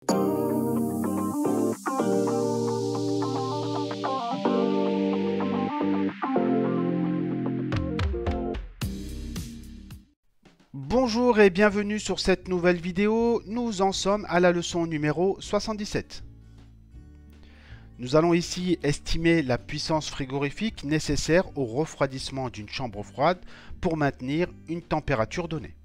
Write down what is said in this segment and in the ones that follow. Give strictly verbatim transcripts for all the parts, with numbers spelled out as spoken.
Bonjour et bienvenue sur cette nouvelle vidéo. Nous en sommes à la leçon numéro soixante-dix-sept. Nous allons ici estimer la puissance frigorifique nécessaire au refroidissement d'une chambre froide pour maintenir une température donnée.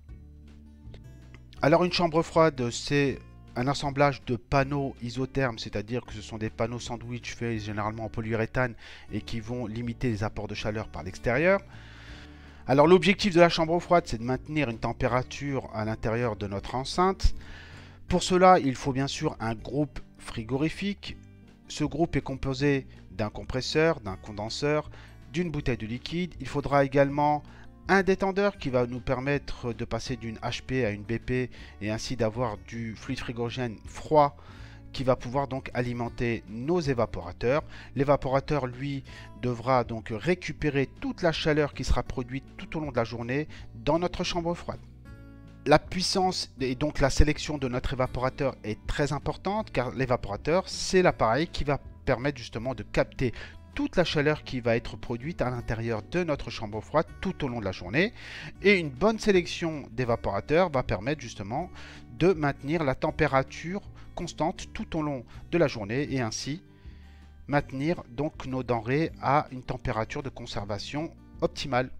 Alors une chambre froide, c'est un assemblage de panneaux isothermes, c'est-à-dire que ce sont des panneaux sandwich faits généralement en polyuréthane et qui vont limiter les apports de chaleur par l'extérieur. Alors l'objectif de la chambre froide, c'est de maintenir une température à l'intérieur de notre enceinte. Pour cela, il faut bien sûr un groupe frigorifique. Ce groupe est composé d'un compresseur, d'un condenseur, d'une bouteille de liquide. Il faudra également un détendeur qui va nous permettre de passer d'une H P à une B P et ainsi d'avoir du fluide frigorigène froid qui va pouvoir donc alimenter nos évaporateurs. L'évaporateur, lui, devra donc récupérer toute la chaleur qui sera produite tout au long de la journée dans notre chambre froide. La puissance et donc la sélection de notre évaporateur est très importante car l'évaporateur, c'est l'appareil qui va permettre justement de capter toute la chaleur qui va être produite à l'intérieur de notre chambre froide tout au long de la journée. Et une bonne sélection d'évaporateurs va permettre justement de maintenir la température constante tout au long de la journée et ainsi maintenir donc nos denrées à une température de conservation optimale.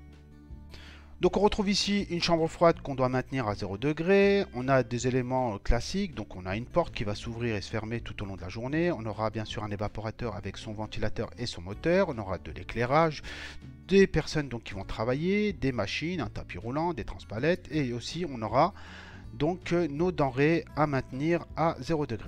Donc on retrouve ici une chambre froide qu'on doit maintenir à zéro degré. On a des éléments classiques, donc on a une porte qui va s'ouvrir et se fermer tout au long de la journée. On aura bien sûr un évaporateur avec son ventilateur et son moteur. On aura de l'éclairage, des personnes donc qui vont travailler, des machines, un tapis roulant, des transpalettes et aussi on aura donc nos denrées à maintenir à zéro degré.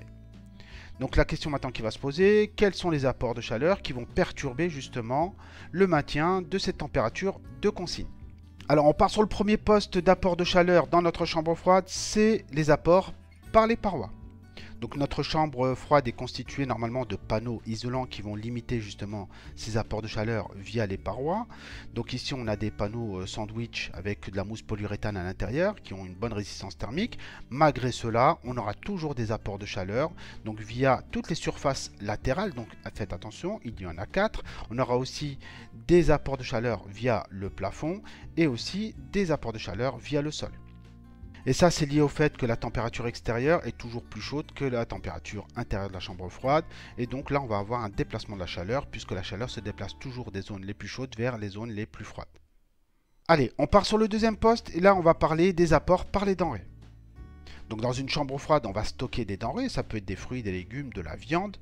Donc la question maintenant qui va se poser, quels sont les apports de chaleur qui vont perturber justement le maintien de cette température de consigne? Alors on part sur le premier poste d'apport de chaleur dans notre chambre froide, c'est les apports par les parois. Donc notre chambre froide est constituée normalement de panneaux isolants qui vont limiter justement ces apports de chaleur via les parois. Donc ici on a des panneaux sandwich avec de la mousse polyuréthane à l'intérieur qui ont une bonne résistance thermique. Malgré cela, on aura toujours des apports de chaleur donc via toutes les surfaces latérales. Donc faites attention, il y en a quatre. On aura aussi des apports de chaleur via le plafond et aussi des apports de chaleur via le sol. Et ça, c'est lié au fait que la température extérieure est toujours plus chaude que la température intérieure de la chambre froide. Et donc là, on va avoir un déplacement de la chaleur puisque la chaleur se déplace toujours des zones les plus chaudes vers les zones les plus froides. Allez, on part sur le deuxième poste et là, on va parler des apports par les denrées. Donc dans une chambre froide, on va stocker des denrées. Ça peut être des fruits, des légumes, de la viande.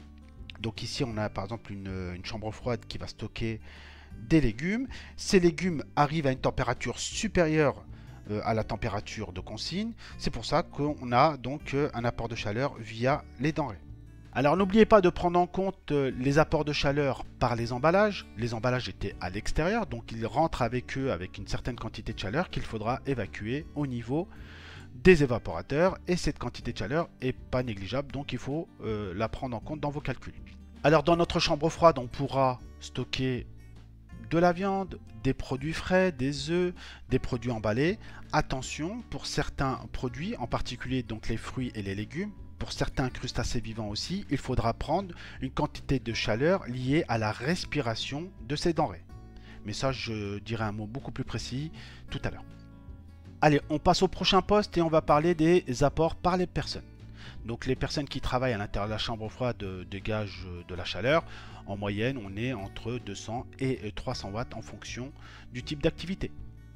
Donc ici, on a par exemple une, une chambre froide qui va stocker des légumes. Ces légumes arrivent à une température supérieure à la température de consigne. C'est pour ça qu'on a donc un apport de chaleur via les denrées. Alors n'oubliez pas de prendre en compte les apports de chaleur par les emballages. Les emballages étaient à l'extérieur, donc ils rentrent avec eux avec une certaine quantité de chaleur qu'il faudra évacuer au niveau des évaporateurs. Et cette quantité de chaleur n'est pas négligeable, donc il faut euh, la prendre en compte dans vos calculs. Alors dans notre chambre froide, on pourra stocker de la viande, des produits frais, des œufs, des produits emballés. Attention, pour certains produits, en particulier donc les fruits et les légumes, pour certains crustacés vivants aussi, il faudra prendre une quantité de chaleur liée à la respiration de ces denrées. Mais ça, je dirai un mot beaucoup plus précis tout à l'heure. Allez, on passe au prochain poste et on va parler des apports par les personnes. Donc les personnes qui travaillent à l'intérieur de la chambre froide dégagent de la chaleur. En moyenne, on est entre deux cents et trois cents watts en fonction du type d'activité.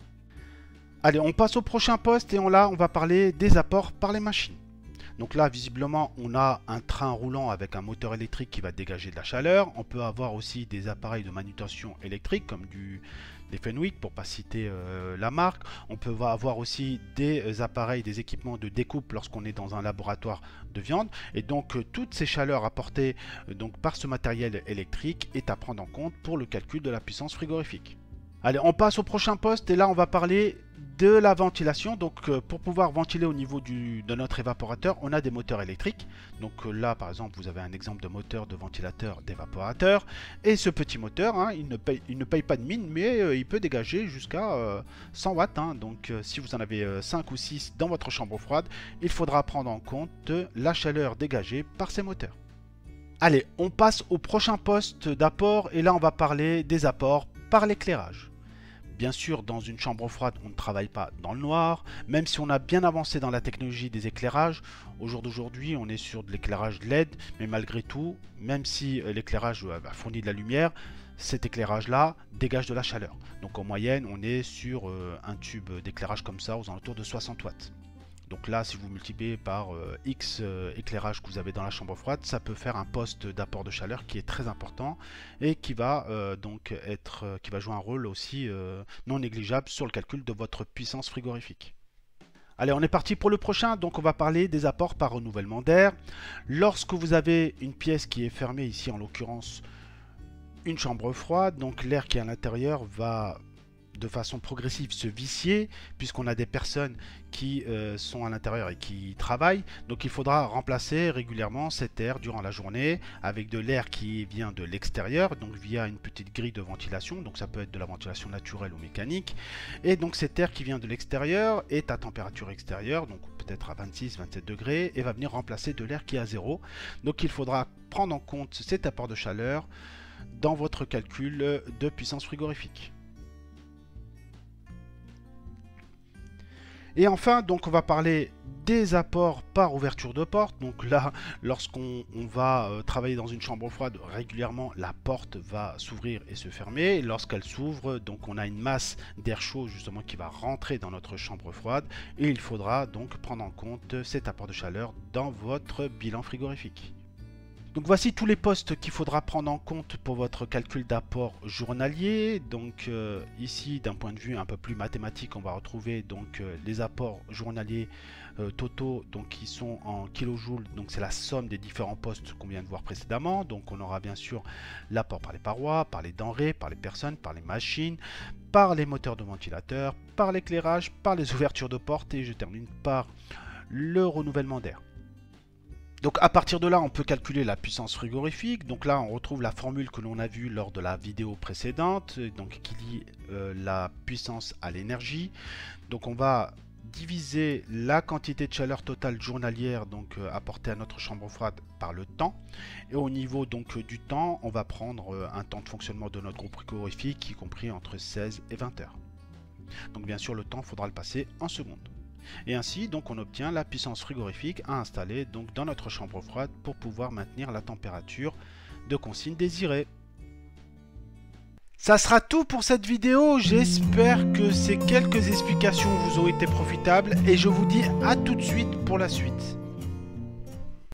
Allez, on passe au prochain poste et on, là, on va parler des apports par les machines. Donc là, visiblement, on a un train roulant avec un moteur électrique qui va dégager de la chaleur. On peut avoir aussi des appareils de manutention électrique comme du, des Fenwick, pour ne pas citer euh, la marque. On peut avoir aussi des appareils, des équipements de découpe lorsqu'on est dans un laboratoire de viande. Et donc, euh, toutes ces chaleurs apportées euh, donc, par ce matériel électrique est à prendre en compte pour le calcul de la puissance frigorifique. Allez, on passe au prochain poste et là on va parler de la ventilation. Donc euh, pour pouvoir ventiler au niveau du, de notre évaporateur, on a des moteurs électriques. Donc euh, là par exemple vous avez un exemple de moteur de ventilateur d'évaporateur. Et ce petit moteur, hein, il, ne paye, il ne paye pas de mine, mais euh, il peut dégager jusqu'à euh, cent watts. Hein. Donc euh, si vous en avez euh, cinq ou six dans votre chambre froide, il faudra prendre en compte la chaleur dégagée par ces moteurs. Allez, on passe au prochain poste d'apport et là on va parler des apports par l'éclairage. Bien sûr, dans une chambre froide, on ne travaille pas dans le noir, même si on a bien avancé dans la technologie des éclairages. Au jour d'aujourd'hui, on est sur de l'éclairage L E D, mais malgré tout, même si l'éclairage fournit de la lumière, cet éclairage-là dégage de la chaleur. Donc en moyenne, on est sur un tube d'éclairage comme ça, aux alentours de soixante watts. Donc là, si vous multipliez par euh, X euh, éclairage que vous avez dans la chambre froide, ça peut faire un poste d'apport de chaleur qui est très important et qui va euh, donc être, euh, qui va jouer un rôle aussi euh, non négligeable sur le calcul de votre puissance frigorifique. Allez, on est parti pour le prochain. Donc on va parler des apports par renouvellement d'air. Lorsque vous avez une pièce qui est fermée, ici en l'occurrence une chambre froide, donc l'air qui est à l'intérieur va de façon progressive se vicier puisqu'on a des personnes qui euh, sont à l'intérieur et qui travaillent. Donc il faudra remplacer régulièrement cet air durant la journée avec de l'air qui vient de l'extérieur, donc via une petite grille de ventilation. Donc ça peut être de la ventilation naturelle ou mécanique. Et donc cet air qui vient de l'extérieur est à température extérieure, donc peut-être à vingt-six à vingt-sept degrés, et va venir remplacer de l'air qui est à zéro. Donc il faudra prendre en compte cet apport de chaleur dans votre calcul de puissance frigorifique. Et enfin, donc on va parler des apports par ouverture de porte. Donc là, lorsqu'on va euh, travailler dans une chambre froide, régulièrement, la porte va s'ouvrir et se fermer. Lorsqu'elle s'ouvre, donc on a une masse d'air chaud justement qui va rentrer dans notre chambre froide. Et il faudra donc prendre en compte cet apport de chaleur dans votre bilan frigorifique. Donc voici tous les postes qu'il faudra prendre en compte pour votre calcul d'apport journalier. Donc euh, ici, d'un point de vue un peu plus mathématique, on va retrouver donc euh, les apports journaliers euh, totaux, donc qui sont en kilojoules. Donc c'est la somme des différents postes qu'on vient de voir précédemment. Donc on aura bien sûr l'apport par les parois, par les denrées, par les personnes, par les machines, par les moteurs de ventilateurs, par l'éclairage, par les ouvertures de portes, et je termine par le renouvellement d'air. Donc à partir de là, on peut calculer la puissance frigorifique. Donc là, on retrouve la formule que l'on a vue lors de la vidéo précédente, donc qui lie euh, la puissance à l'énergie. Donc on va diviser la quantité de chaleur totale journalière donc euh, apportée à notre chambre froide par le temps. Et au niveau donc du temps, on va prendre euh, un temps de fonctionnement de notre groupe frigorifique, y compris entre seize et vingt heures. Donc bien sûr, le temps, il faudra le passer en secondes. Et ainsi, donc, on obtient la puissance frigorifique à installer donc, dans notre chambre froide pour pouvoir maintenir la température de consigne désirée. Ça sera tout pour cette vidéo. J'espère que ces quelques explications vous ont été profitables et je vous dis à tout de suite pour la suite.